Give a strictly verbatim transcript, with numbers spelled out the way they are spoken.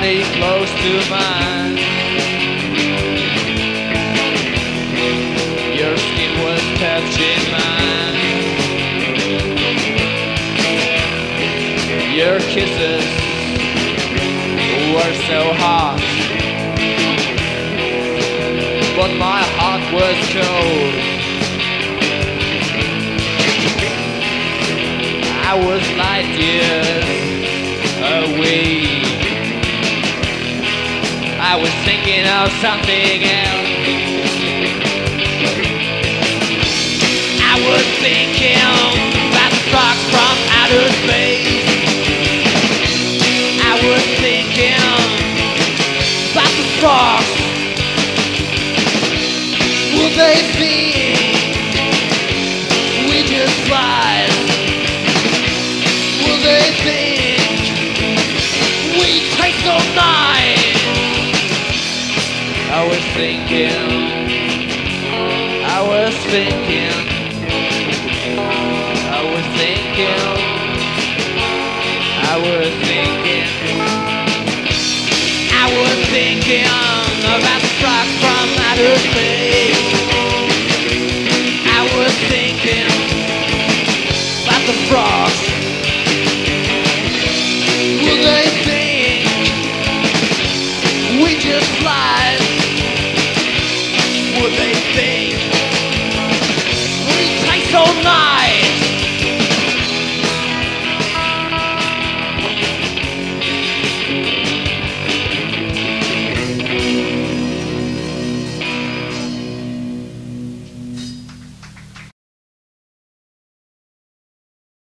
body close to mine. Your skin was touching mine. Your kisses were so hot, but my heart was cold. I was light years away. I was thinking of something else. I was thinking about the frogs from outer space. I was thinking about the frogs. Will they think we just flies? Will they think we taste so nice? I was thinking, I was thinking, I was thinking, I was thinking, I was thinking about the frogs from outer space.